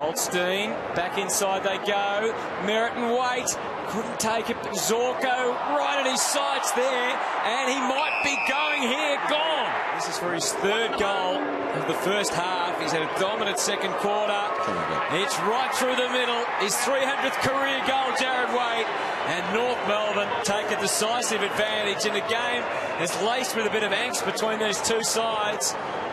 Goldstein, back inside they go. Merritt and Waite couldn't take it, but Zorko right at his sights there, and he might be going here. Gone. This is for his third goal of the first half. He's had a dominant second quarter. It's right through the middle. His 300th career goal, Jarrad Waite, and North Melbourne take a decisive advantage in a game that's laced with a bit of angst between these two sides.